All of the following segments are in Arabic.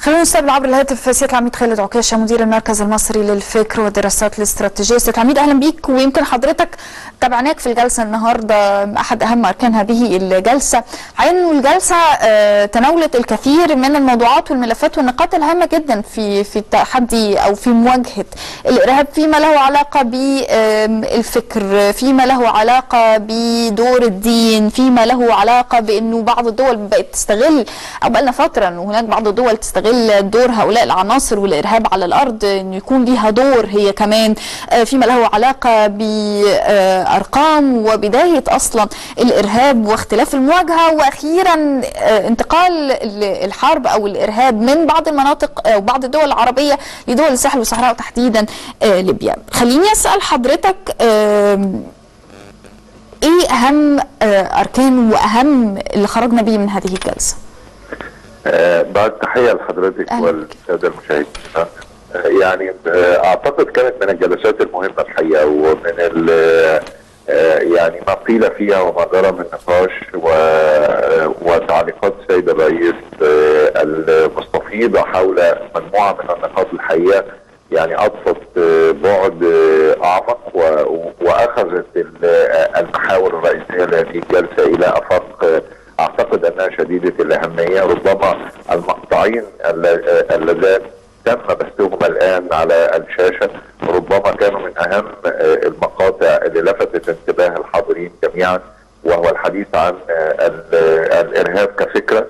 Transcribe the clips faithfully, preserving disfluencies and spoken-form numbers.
خلونا نستقبل عبر الهاتف سيادة العميد خالد عكاشة مدير المركز المصري للفكر والدراسات الاستراتيجية. سيادة العميد اهلا بيك، ويمكن حضرتك تابعناك في الجلسة النهارده احد اهم اركان هذه الجلسة. انه الجلسة تناولت الكثير من الموضوعات والملفات والنقاط الهامة جدا في في التحدي او في مواجهة الارهاب، فيما له علاقة بالفكر، فيما له علاقة بدور الدين، فيما له علاقة بانه بعض الدول بقت تستغل او بقى لنا فترة انه هناك بعض الدول تستغل دور هؤلاء العناصر والإرهاب على الأرض، أنه يكون لها دور هي كمان، فيما له علاقة بأرقام وبداية أصلا الإرهاب واختلاف المواجهة، وأخيرا انتقال الحرب أو الإرهاب من بعض المناطق أو بعض الدول العربية لدول الساحل والصحراء وتحديدا ليبيا. خليني أسأل حضرتك إيه أهم أركان وأهم اللي خرجنا به من هذه الجلسة؟ آه بعد تحية لحضرتك والسادة المشاهدين. آه يعني آه اعتقد كانت من الجلسات المهمة الحقيقة، ومن آه يعني ما قيل فيها وما جرى من نقاش وتعليقات السيد الرئيس آه المستفيضة حول مجموعة من النقاط الحقيقة، يعني اضفت آه بعد آه اعمق واخذت المحاور الرئيسية لهذه الجلسة الى افاق آه اعتقد انها شديده الاهميه. ربما المقطعين اللذان تم بثهما الان على الشاشه ربما كانوا من اهم المقاطع اللي لفتت انتباه الحاضرين جميعا، وهو الحديث عن الارهاب كفكره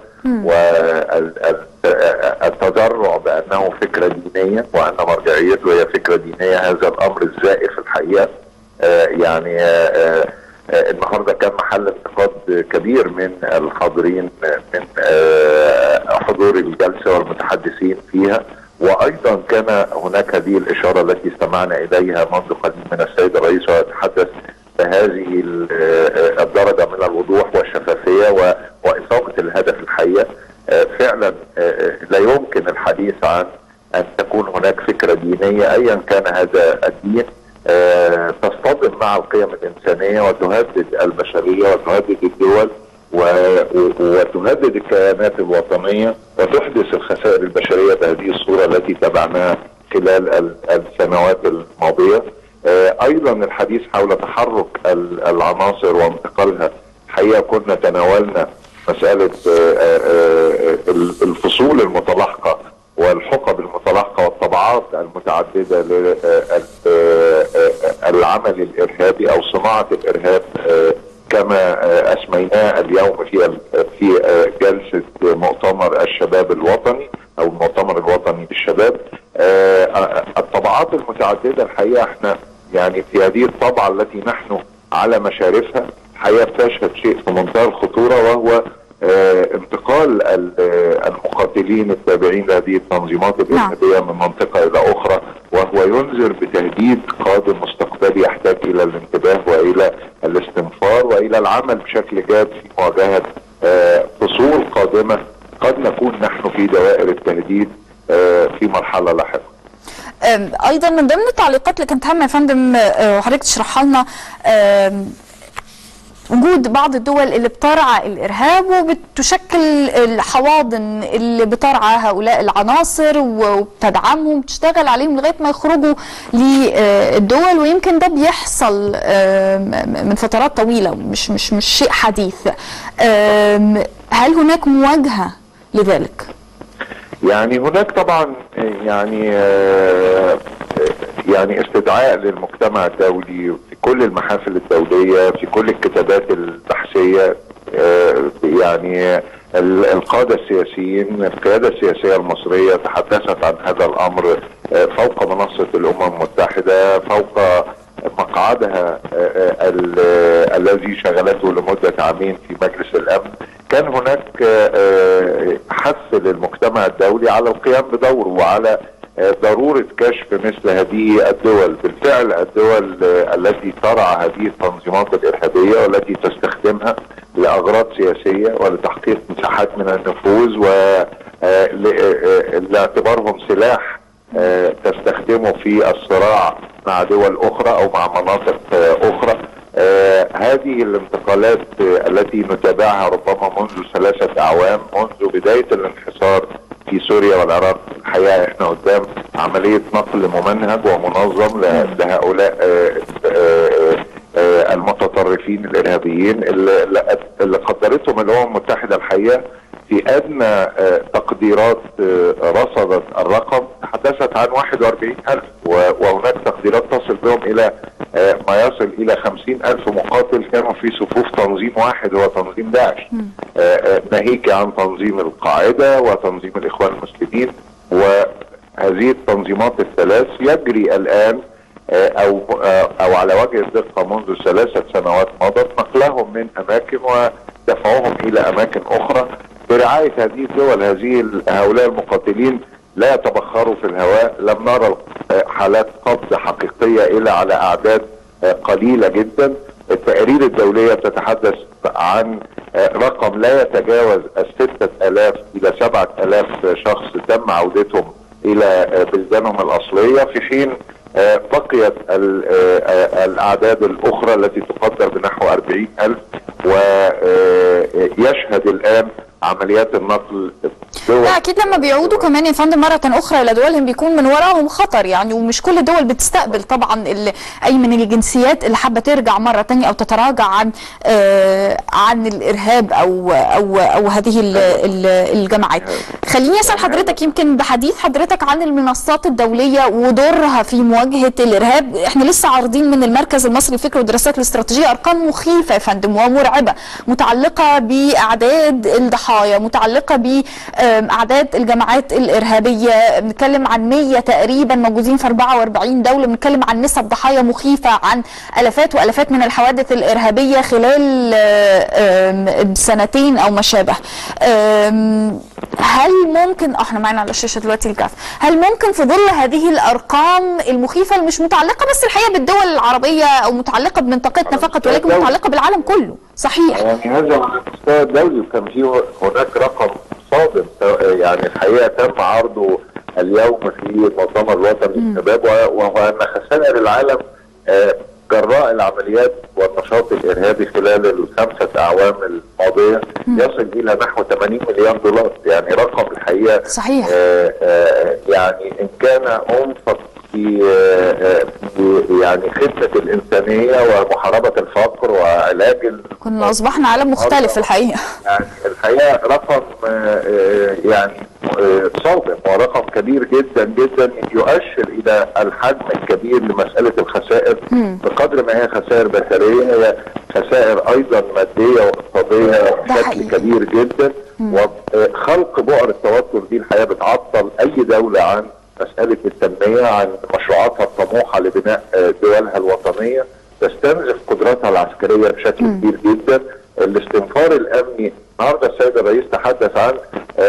والتذرع بانه فكره دينيه وان مرجعيته هي فكره دينيه. هذا الامر الزائف الحقيقه يعني النهارده كان محل انتقاد كبير من الحاضرين من حضور الجلسه والمتحدثين فيها، وايضا كان هناك هذه الاشاره التي استمعنا اليها منذ قليل من السيد الرئيس، ويتحدث بهذه الدرجه من الوضوح والشفافيه واصابه الهدف الحقيقه. فعلا لا يمكن الحديث عن ان تكون هناك فكره دينيه ايا كان هذا الدين أه تصطدم مع القيم الإنسانية وتهدد البشرية وتهدد الدول وتهدد الكيانات الوطنية وتحدث الخسائر البشرية بهذه الصورة التي تبعناها خلال السنوات الماضية. أه أيضا الحديث حول تحرك العناصر وانتقالها، الحقيقة كنا تناولنا مسألة أه الفصول المتلاحقة والحقب المتلاحقه والطبعات المتعدده للعمل الارهابي او صناعه الارهاب كما اسميناه اليوم في في جلسه مؤتمر الشباب الوطني او المؤتمر الوطني للشباب. الطبعات المتعدده الحقيقه احنا يعني في هذه الطبعه التي نحن على مشارفها الحقيقه بتشهد شيء في منتهى الخطوره، وهو آه انتقال آه المقاتلين التابعين لهذه التنظيمات الارهابيه من منطقه الى اخرى، وهو ينذر بتهديد قادم مستقبلي يحتاج الى الانتباه والى الاستنفار والى العمل بشكل جاد في مواجهه آه فصول قادمه قد نكون نحن في دوائر التهديد آه في مرحله لاحقه. ايضا من ضمن التعليقات اللي كانت هامه يا فندم وحضرتك تشرحها لنا وجود بعض الدول اللي بترعى الإرهاب وبتشكل الحواضن اللي بترعى هؤلاء العناصر وبتدعمهم، بتشتغل عليهم لغاية ما يخرجوا للدول، ويمكن ده بيحصل من فترات طويلة، مش مش مش شيء حديث. هل هناك مواجهة لذلك؟ يعني هناك طبعا يعني يعني استدعاء للمجتمع الدولي في كل المحافل الدولية في كل الكتابات البحثية. يعني القادة السياسيين القيادة السياسية المصرية تحدثت عن هذا الأمر فوق منصة الأمم المتحدة، فوق مقعدها الذي شغلته لمدة عامين في مجلس الأمن. كان هناك حث للمجتمع الدولي على القيام بدوره وعلى ضرورة كشف مثل هذه الدول. بالفعل الدول التي ترعى هذه التنظيمات الإرهابية والتي تستخدمها لأغراض سياسية ولتحقيق مساحات من النفوذ ولاعتبارهم سلاح تستخدمه في الصراع مع دول أخرى أو مع مناطق أخرى. آه هذه الانتقالات آه التي نتابعها ربما منذ ثلاثة أعوام منذ بداية الانحصار في سوريا والعراق. الحقيقه احنا قدام عمليه نقل ممنهج ومنظم لهؤلاء المتطرفين الارهابيين اللي, اللي قدرتهم الامم المتحده الحقيقه في ادنى تقديرات رصدت الرقم تحدثت عن واحد وأربعين ألف، وهناك تقديرات تصل بهم الى ما يصل الى خمسين ألف مقاتل كانوا في صفوف تنظيم واحد هو تنظيم داعش، ناهيك عن تنظيم القاعده وتنظيم الاخوان المسلمين. وهذه التنظيمات الثلاث يجري الان او او على وجه الدقه منذ ثلاثه سنوات مضت نقلهم من اماكن ودفعهم الى اماكن اخرى برعايه هذه الدول. هذه هؤلاء المقاتلين لا يتبخروا في الهواء، لم نرى حالات قبض حقيقيه الا على اعداد قليله جدا. التقارير الدوليه تتحدث عن رقم لا يتجاوز الستة آلاف الى سبعة آلاف شخص تم عودتهم الى بلدانهم الاصليه، في حين بقيت الاعداد الاخرى التي تقدر بنحو أربعين ألف. ويشهد الان عمليات النقل لا اكيد لما بيعودوا كمان يا فندم مره اخرى الى دولهم بيكون من وراهم خطر يعني، ومش كل الدول بتستقبل طبعا اي من الجنسيات اللي حابه ترجع مره ثانيه او تتراجع عن آه عن الارهاب او او او هذه الجماعات. خليني اسال حضرتك يمكن بحديث حضرتك عن المنصات الدوليه ودورها في مواجهه الارهاب. احنا لسه عارضين من المركز المصري للفكر والدراسات الاستراتيجيه ارقام مخيفه يا فندم ومرعبه متعلقه باعداد الضحايا، متعلقه ب اعداد الجماعات الارهابيه. بنتكلم عن مية تقريبا موجودين في أربعة وأربعين دوله، بنتكلم عن نسب ضحايا مخيفه، عن الافات والافات من الحوادث الارهابيه خلال سنتين او ما شابه. هل ممكن احنا معنا على الشاشه دلوقتي الجاف، هل ممكن في ظل هذه الارقام المخيفه اللي مش متعلقه بس الحقيقه بالدول العربيه او متعلقه بمنطقتنا فقط ولكن متعلقه بالعالم كله؟ صحيح يعني هذا على المستوى الدولي كان فيه هناك رقم صادم يعني الحقيقه تم عرضه اليوم في المؤتمر الوطني للشباب، وهو ان خسائر العالم جراء العمليات والنشاط الارهابي خلال الخمسه اعوام الماضيه يصل الى نحو ثمانين مليار دولار. يعني رقم الحقيقه صحيح آآ آآ يعني ان كان انفق في يعني خدمه الانسانيه ومحاربه الفقر وعلاج كنا اصبحنا عالم مختلف الحقيقه. يعني الحقيقه رقم يعني صادم ورقم كبير جدا جدا يؤشر الى الحجم الكبير لمساله الخسائر بقدر ما هي خسائر بشريه، هي خسائر ايضا ماديه واقتصاديه بشكل كبير جدا. وخلق بؤر التوتر دي الحقيقه بتعطل اي دوله عن مساله التنميه، عن مشروعاتها الطموحه لبناء دولها الوطنيه، تستنزف قدراتها العسكريه بشكل م. كبير جدا. الاستنفار الامني النهارده السيد الرئيس تحدث عن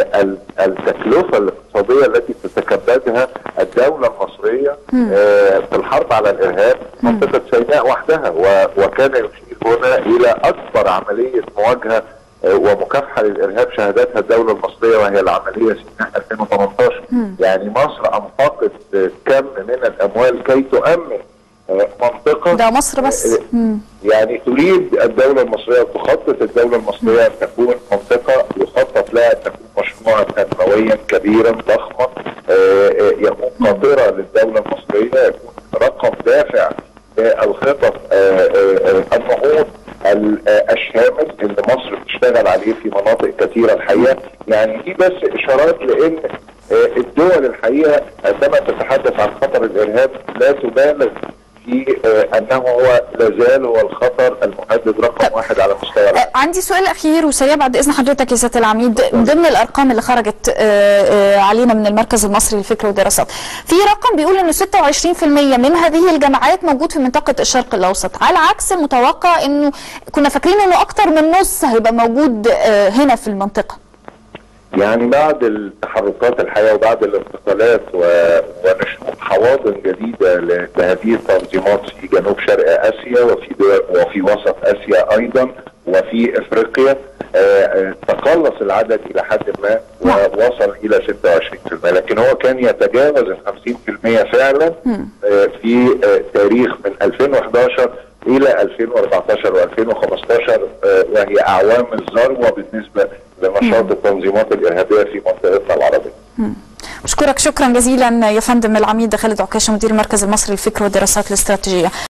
التكلفه الاقتصاديه التي تتكبدها الدوله المصريه في الحرب على الارهاب. منطقه سيناء وحدها، وكان يشير هنا الى اكبر عمليه مواجهه ومكافحه للارهاب شهدتها الدوله المصريه وهي العمليه سيناء ألفين وثمانية عشر. يعني مصر انفقت كم من الاموال كي تؤمن منطقه ده مصر بس مم. يعني تريد الدوله المصريه تخطط الدوله المصريه ان تكون منطقه يخطط لها ان تكون مشروعا تنمويا كبيرا ضخما يكون قاطره للدوله المصريه، يكون رقم دافع للخطط النهوض الشامل اللي مصر بتشتغل عليه في مناطق كثيره الحقيقه. يعني دي بس اشارات لان الدول الحقيقه عندما تتحدث عن خطر الارهاب لا تبالغ في انه هو لازال هو الخطر المهدد رقم واحد على مستوى العالم. عندي سؤال اخير وسريع بعد اذن حضرتك يا سياده العميد. من ضمن الارقام اللي خرجت علينا من المركز المصري للفكر والدراسات، في رقم بيقول انه ستة وعشرين بالمئة من هذه الجماعات موجود في منطقه الشرق الاوسط، على عكس المتوقع انه كنا فاكرين انه اكثر من نص هيبقى موجود هنا في المنطقه. يعني بعد التحركات الحقيقه وبعد الانتقالات ونشوء حواضن جديده لهذه التنظيمات في جنوب شرق اسيا وفي وفي وسط اسيا ايضا وفي افريقيا، تقلص العدد الى حد ما ووصل الى ستة وعشرين بالمئة، لكن هو كان يتجاوز ال خمسين بالمئة فعلا في تاريخ من ألفين وأحد عشر الى ألفين وأربعة عشر وألفين وخمسة عشر، وهي اعوام الذروه بالنسبه لنشاط التنظيمات الارهابيه في منطقتنا العربيه. بشكرك شكرا جزيلا يا فندم العميد خالد عكاشة مدير المركز المصري للفكر والدراسات الاستراتيجية.